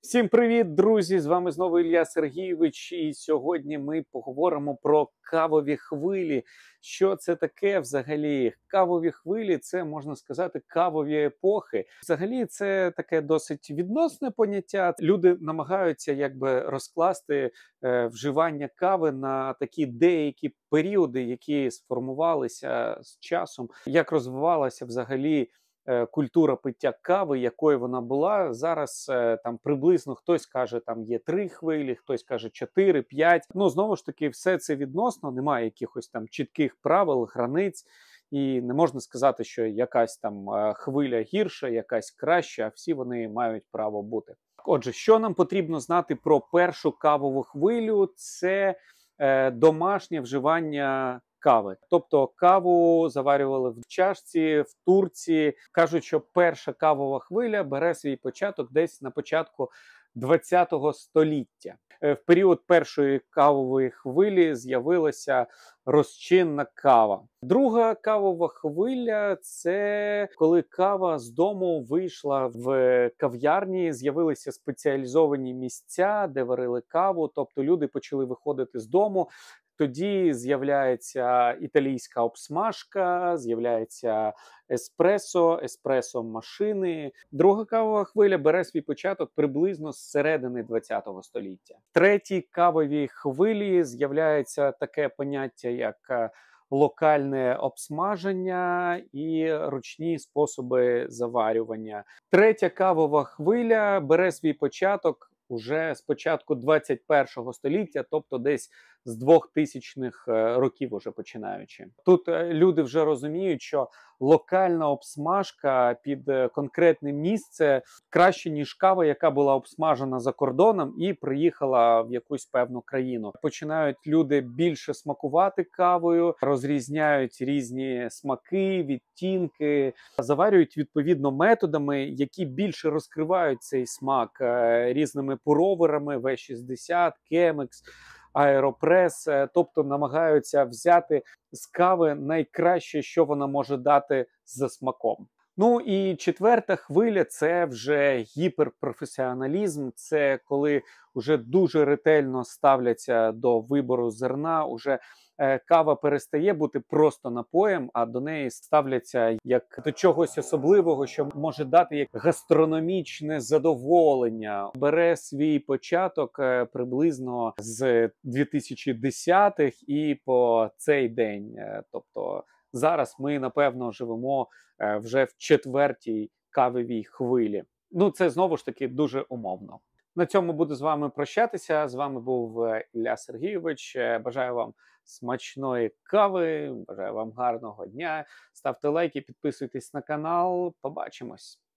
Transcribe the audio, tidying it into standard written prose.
Всім привіт, друзі! З вами знову Ілля Сергійович. І сьогодні ми поговоримо про кавові хвилі. Що це таке взагалі? Кавові хвилі – це, можна сказати, кавові епохи. Взагалі це таке досить відносне поняття. Люди намагаються розкласти вживання кави на такі деякі періоди, які сформувалися з часом. Як розвивалася взагалі культура пиття кави, якою вона була. Зараз там приблизно хтось каже, там є 3 хвилі, хтось каже 4, 5. Ну, знову ж таки, все це відносно, немає якихось там чітких правил, границь. І не можна сказати, що якась там хвиля гірша, якась краща, а всі вони мають право бути. Отже, що нам потрібно знати про першу кавову хвилю? Це домашнє вживання кави. Тобто каву заварювали в чашці, в турці. Кажуть, що перша кавова хвиля бере свій початок десь на початку ХХ століття. В період першої кавової хвилі з'явилася розчинна кава. Друга кавова хвиля – це коли кава з дому вийшла в кав'ярні, з'явилися спеціалізовані місця, де варили каву, тобто люди почали виходити з дому. Тоді з'являється італійська обсмажка, з'являється еспресо-машини. Друга кавова хвиля бере свій початок приблизно з середини ХХ століття. В третій кавовій хвилі з'являється таке поняття, як локальне обсмаження і ручні способи заварювання. Третя кавова хвиля бере свій початок уже з початку 21 століття, тобто десь з 2000-х років уже починаючи. Тут люди вже розуміють, що локальна обсмажка під конкретне місце краще, ніж кава, яка була обсмажена за кордоном і приїхала в якусь певну країну. Починають люди більше смакувати кавою, розрізняють різні смаки, відтінки, заварюють відповідно методами, які більше розкривають цей смак різними пуроверами, V60, Chemex, Аеропрес, тобто намагаються взяти з кави найкраще, що вона може дати за смаком. Ну і четверта хвиля – це вже гіперпрофесіоналізм, це коли вже дуже ретельно ставляться до вибору зерна, уже кава перестає бути просто напоєм, а до неї ставляться як до чогось особливого, що може дати як гастрономічне задоволення. Бере свій початок приблизно з 2010-х і по цей день. Тобто зараз ми, напевно, живемо вже в четвертій кавовій хвилі. Ну, це знову ж таки дуже умовно. На цьому буду з вами прощатися. З вами був Ілля Сергійович. Бажаю вам смачної кави, бажаю вам гарного дня. Ставте лайки, підписуйтесь на канал. Побачимось!